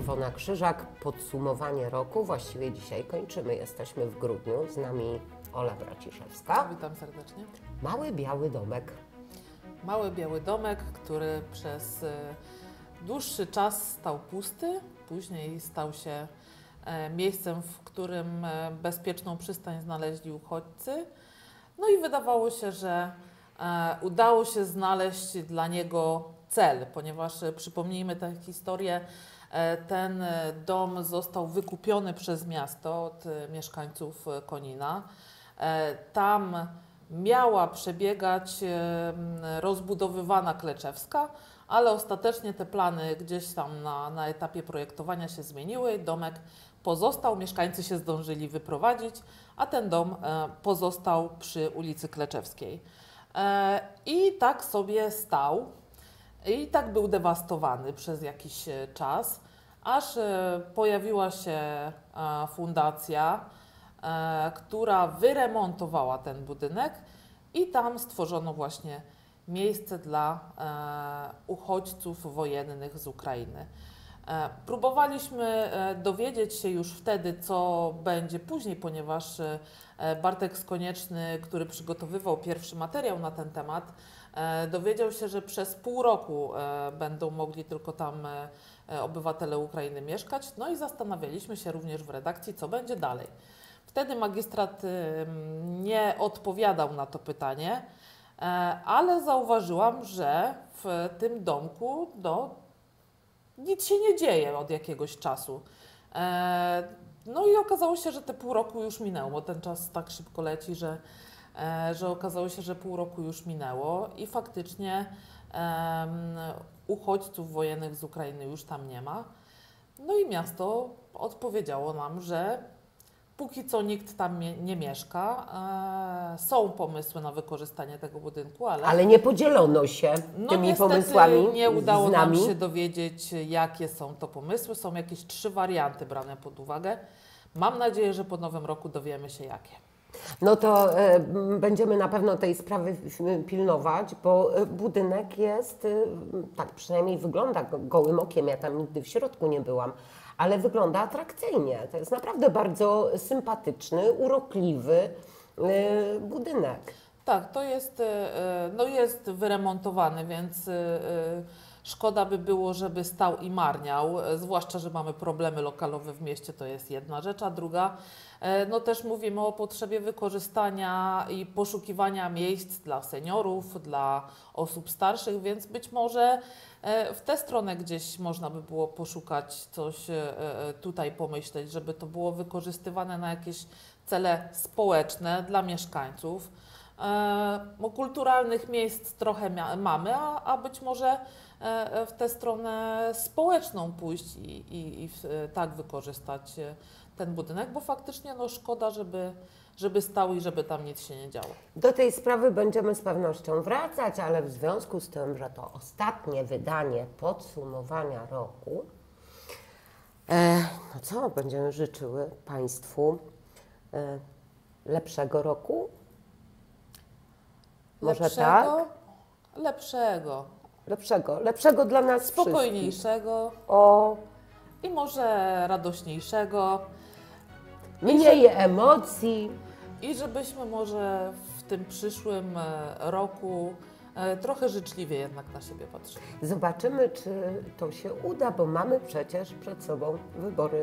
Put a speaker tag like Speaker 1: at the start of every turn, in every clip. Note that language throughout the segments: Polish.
Speaker 1: Iwona Krzyżak, podsumowanie roku. Właściwie dzisiaj kończymy, jesteśmy w grudniu. Z nami Ola Braciszewska.
Speaker 2: Witam serdecznie.
Speaker 1: Mały biały domek.
Speaker 2: Mały biały domek, który przez dłuższy czas stał pusty, później stał się miejscem, w którym bezpieczną przystań znaleźli uchodźcy. No i wydawało się, że udało się znaleźć dla niego cel, ponieważ przypomnijmy tę historię, ten dom został wykupiony przez miasto od mieszkańców Konina. Tam miała przebiegać rozbudowywana Kleczewska, ale ostatecznie te plany gdzieś tam na etapie projektowania się zmieniły. Domek pozostał, mieszkańcy się zdążyli wyprowadzić, a ten dom pozostał przy ulicy Kleczewskiej. I tak sobie stał i tak był dewastowany przez jakiś czas, aż pojawiła się fundacja, która wyremontowała ten budynek i tam stworzono właśnie miejsce dla uchodźców wojennych z Ukrainy. Próbowaliśmy dowiedzieć się już wtedy, co będzie później, ponieważ Bartek Skonieczny, który przygotowywał pierwszy materiał na ten temat, dowiedział się, że przez pół roku będą mogli tylko tam obywatele Ukrainy mieszkać. No i zastanawialiśmy się również w redakcji, co będzie dalej. Wtedy magistrat nie odpowiadał na to pytanie, ale zauważyłam, że w tym domku nic się nie dzieje od jakiegoś czasu. No i okazało się, że te pół roku już minęło, bo ten czas tak szybko leci, że okazało się, że pół roku już minęło i faktycznie uchodźców wojennych z Ukrainy już tam nie ma. No i miasto odpowiedziało nam, że póki co nikt tam nie mieszka. Są pomysły na wykorzystanie tego budynku, ale
Speaker 1: nie podzielono się tymi pomysłami.
Speaker 2: Nie udało nam się dowiedzieć, jakie są to pomysły. Są jakieś 3 warianty brane pod uwagę. Mam nadzieję, że po nowym roku dowiemy się jakie.
Speaker 1: No to będziemy na pewno tej sprawy pilnować, bo budynek jest, tak przynajmniej wygląda gołym okiem, ja tam nigdy w środku nie byłam, ale wygląda atrakcyjnie. To jest naprawdę bardzo sympatyczny, urokliwy budynek.
Speaker 2: Tak, to jest, jest wyremontowany, więc szkoda by było, żeby stał i marniał, zwłaszcza, że mamy problemy lokalowe w mieście, to jest jedna rzecz, a druga, no też mówimy o potrzebie wykorzystania i poszukiwania miejsc dla seniorów, dla osób starszych, więc być może w tę stronę gdzieś można by było poszukać coś, tutaj pomyśleć, żeby to było wykorzystywane na jakieś cele społeczne dla mieszkańców. Kulturalnych miejsc trochę mamy, a być może w tę stronę społeczną pójść i tak wykorzystać ten budynek, bo faktycznie szkoda, żeby stał i żeby tam nic się nie działo.
Speaker 1: Do tej sprawy będziemy z pewnością wracać, ale w związku z tym, że to ostatnie wydanie podsumowania roku, no co, będziemy życzyły Państwu lepszego roku? Może tak? Lepszego dla nas
Speaker 2: spokojniejszego i może radośniejszego.
Speaker 1: Mniej emocji.
Speaker 2: I żebyśmy może w tym przyszłym roku trochę życzliwie jednak na siebie patrzyli.
Speaker 1: Zobaczymy, czy to się uda, bo mamy przecież przed sobą wybory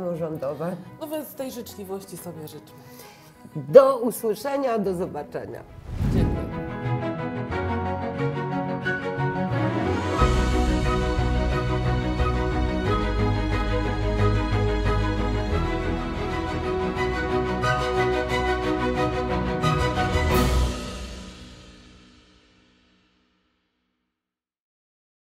Speaker 1: samorządowe.
Speaker 2: No więc tej życzliwości sobie życzmy.
Speaker 1: Do usłyszenia, do zobaczenia.